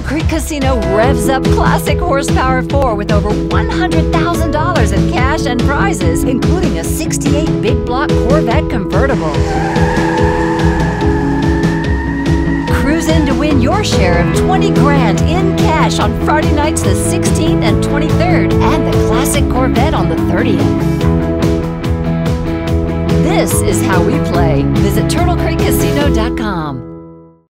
Turtle Creek Casino revs up Classic Horsepower 4 with over $100,000 in cash and prizes, including a '68 big block Corvette convertible. Cruise in to win your share of 20 grand in cash on Friday nights the 16th and 23rd, and the Classic Corvette on the 30th. This is how we play. Visit TurtleCreekCasino.com.